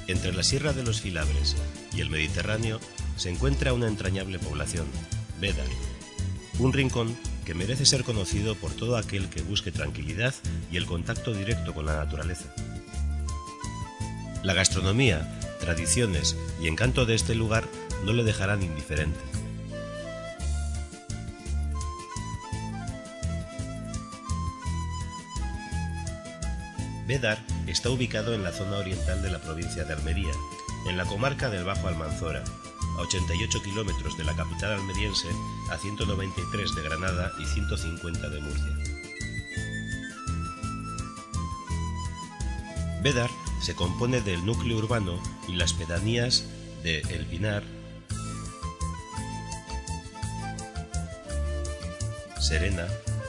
Entre la Sierra de los Filabres y el Mediterráneo se encuentra una entrañable población, Bédar, un rincón que merece ser conocido por todo aquel que busque tranquilidad y el contacto directo con la naturaleza. La gastronomía, tradiciones y encanto de este lugar no le dejarán indiferente. Bédar está ubicado en la zona oriental de la provincia de Almería, en la comarca del Bajo Almanzora, a 88 kilómetros de la capital almeriense, a 193 de Granada y 150 de Murcia. Bédar se compone del núcleo urbano y las pedanías de El Pinar, Serena,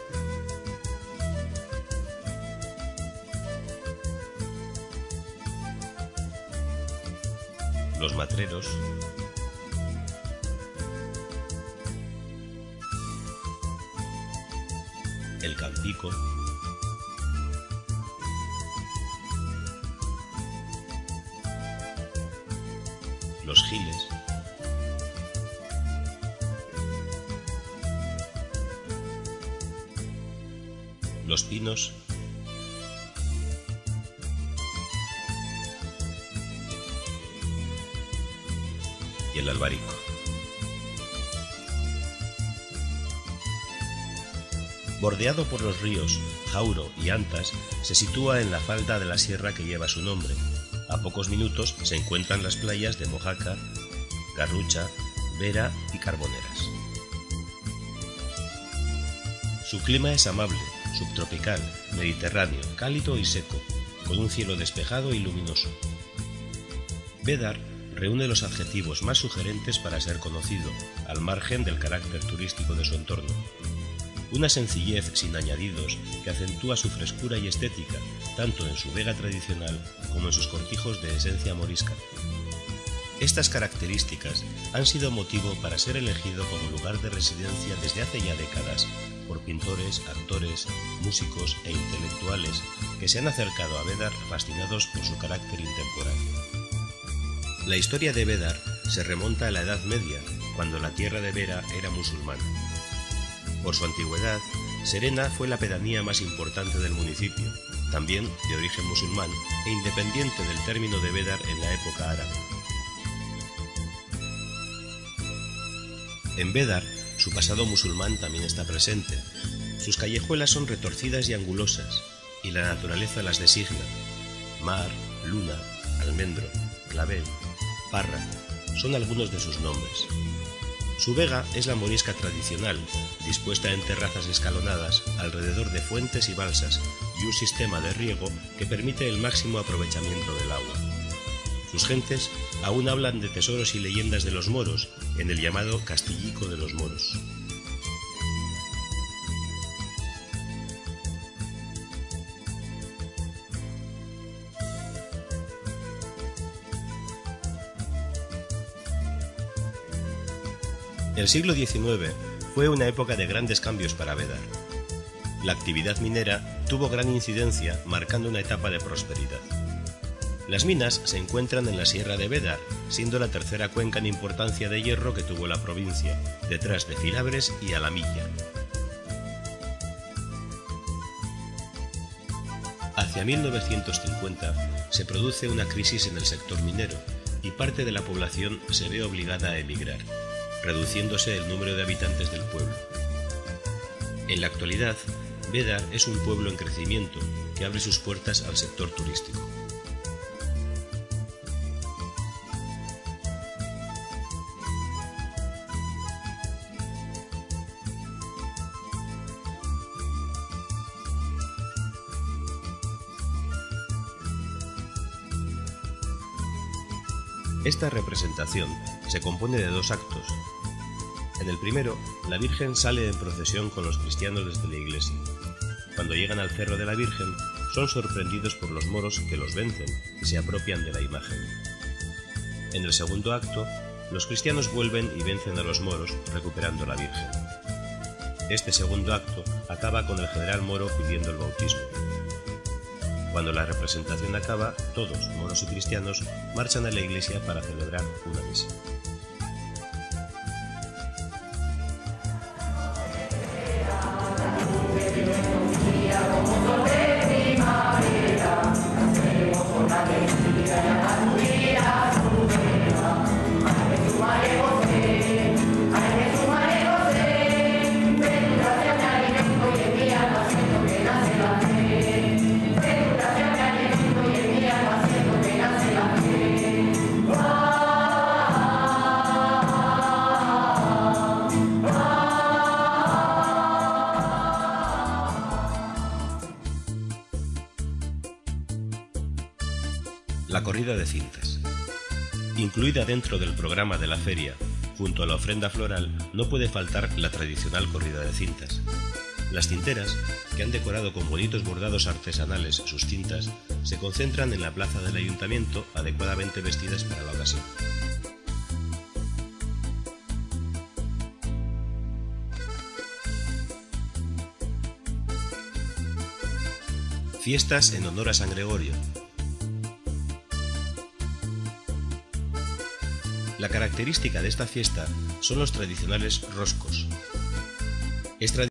Los Matreros, El Campico, Los Giles, Los Pinos y el Albarico. Bordeado por los ríos Jauro y Antas, se sitúa en la falda de la sierra que lleva su nombre. A pocos minutos se encuentran las playas de Mojácar, Garrucha, Vera y Carboneras. Su clima es amable, subtropical, mediterráneo, cálido y seco, con un cielo despejado y luminoso. Bédar reúne los adjetivos más sugerentes para ser conocido, al margen del carácter turístico de su entorno. Una sencillez sin añadidos que acentúa su frescura y estética, tanto en su vega tradicional como en sus cortijos de esencia morisca. Estas características han sido motivo para ser elegido como lugar de residencia desde hace ya décadas por pintores, actores, músicos e intelectuales que se han acercado a Bédar fascinados por su carácter intemporáneo. La historia de Bédar se remonta a la Edad Media, cuando la tierra de Vera era musulmana. Por su antigüedad, Serena fue la pedanía más importante del municipio, también de origen musulmán e independiente del término de Bédar en la época árabe. En Bédar, su pasado musulmán también está presente. Sus callejuelas son retorcidas y angulosas, y la naturaleza las designa: mar, luna, almendro, clavel, parra, son algunos de sus nombres. Su vega es la morisca tradicional, dispuesta en terrazas escalonadas alrededor de fuentes y balsas y un sistema de riego que permite el máximo aprovechamiento del agua. Sus gentes aún hablan de tesoros y leyendas de los moros en el llamado Castillico de los Moros. El siglo XIX fue una época de grandes cambios para Bédar. La actividad minera tuvo gran incidencia, marcando una etapa de prosperidad. Las minas se encuentran en la Sierra de Bédar, siendo la tercera cuenca en importancia de hierro que tuvo la provincia, detrás de Filabres y Alamilla. Hacia 1950 se produce una crisis en el sector minero y parte de la población se ve obligada a emigrar, reduciéndose el número de habitantes del pueblo. En la actualidad, Bédar es un pueblo en crecimiento que abre sus puertas al sector turístico. Esta representación se compone de dos actos. En el primero, la Virgen sale en procesión con los cristianos desde la iglesia. Cuando llegan al Cerro de la Virgen, son sorprendidos por los moros que los vencen y se apropian de la imagen. En el segundo acto, los cristianos vuelven y vencen a los moros, recuperando la Virgen. Este segundo acto acaba con el general moro pidiendo el bautismo. Cuando la representación acaba, todos, moros y cristianos, marchan a la iglesia para celebrar una misa. La corrida de cintas. Incluida dentro del programa de la feria, junto a la ofrenda floral, no puede faltar la tradicional corrida de cintas. Las cinteras, que han decorado con bonitos bordados artesanales sus cintas, se concentran en la plaza del ayuntamiento, adecuadamente vestidas para la ocasión. Fiestas en honor a San Gregorio. La característica de esta fiesta son los tradicionales roscos.